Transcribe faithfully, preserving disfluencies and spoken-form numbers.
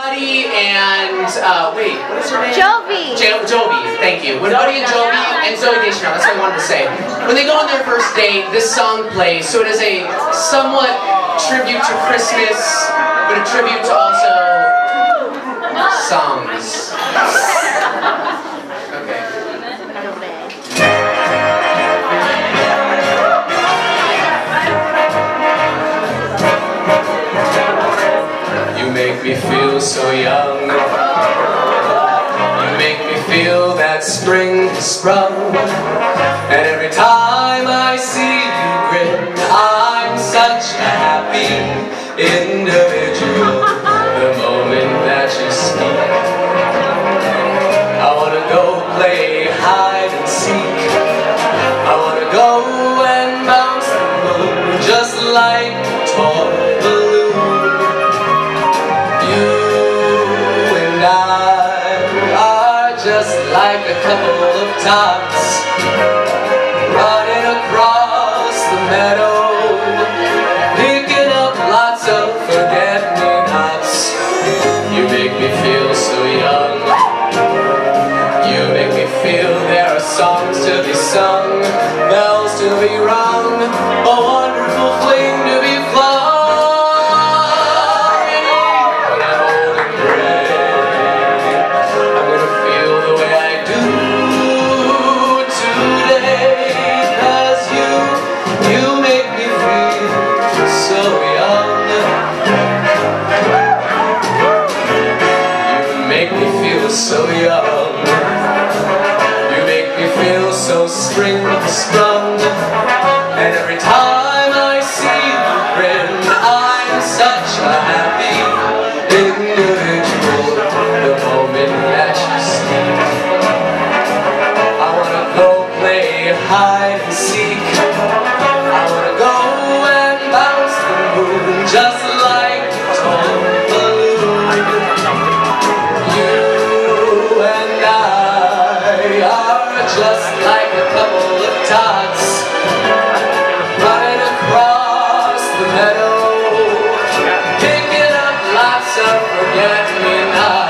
Buddy and, uh, wait, what is her name? Jovi. Jo Jovi, thank you. When Buddy and Jovi and Zooey Deschanel, that's what I wanted to say. When they go on their first date, this song plays, so it is a somewhat tribute to Christmas, but a tribute to also songs. Okay. You make me feel so young. You make me feel that spring has sprung. And every time I see you grin, I'm such a happy individual. The moment that you speak, I wanna go play hide and seek. I wanna go and bounce the moon just like a toy balloon. You and I are just like a couple of tots running across the meadow, picking up lots of forget-me-nots. You make me feel so young. You make me feel there are songs to be sung, bells to be rung, a wonderful fling to be flying. When I'm old and gray, I'm gonna feel the way I do today. 'Cause you, you make me feel so young. You make me feel so young. You make me feel so spring sprung. And every time I see you grin, I'm such a happy individual. The moment that you speak, I wanna go play hide and seek. I wanna go and bounce the moon just like a toy balloon. You and I are just like a couple of tots running across the meadow, picking up lots of forget-me-nots.